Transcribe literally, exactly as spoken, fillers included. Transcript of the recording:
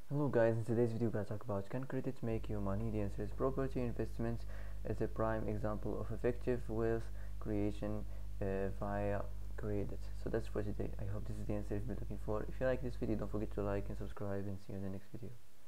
Hello guys, in today's video we're going to talk about, can credit make you money? The answer is property investments is a prime example of effective wealth creation uh, via credit. So that's for today. I hope this is the answer you've been looking for. If you like this video, don't forget to like and subscribe, and see you in the next video.